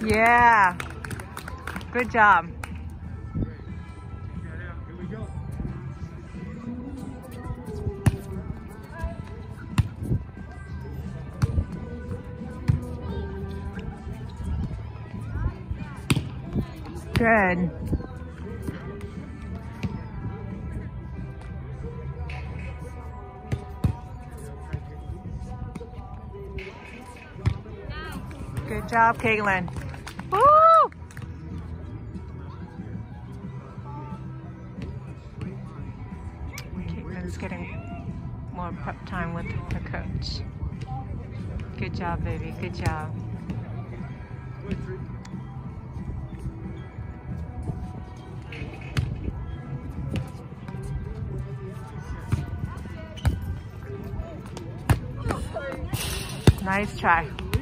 Yeah. Good job. Here we go. Good. Good job, Caitlin. Woo! Caitlin's getting more prep time with her coach. Good job, baby. Good job. Nice try.